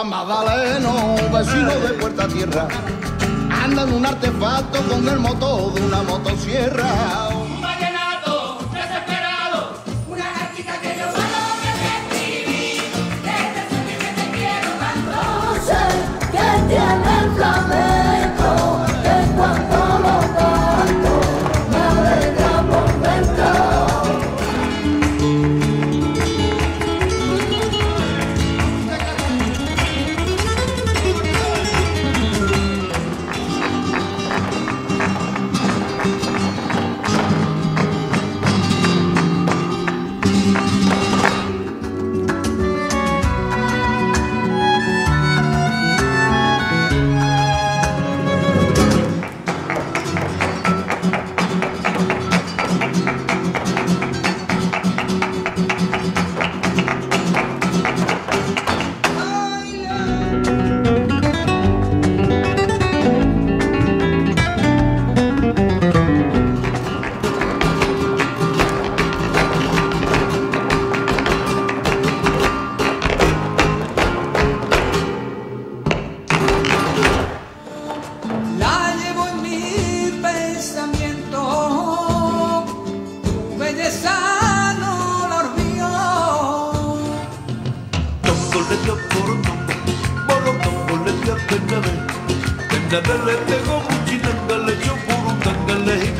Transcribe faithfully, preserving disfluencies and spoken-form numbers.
Juan Magdaleno, vecino de Puerta Tierra, anda en un artefacto con el motor de una motosierra. Un vallenato desesperado, una chica que yo malo que te escribí, desde ese que te quiero tanto. No sé qué tiene el flamenco, que cuando lo canto me alegra por dentro. Le pego muchitanga, le echo por un tanga, le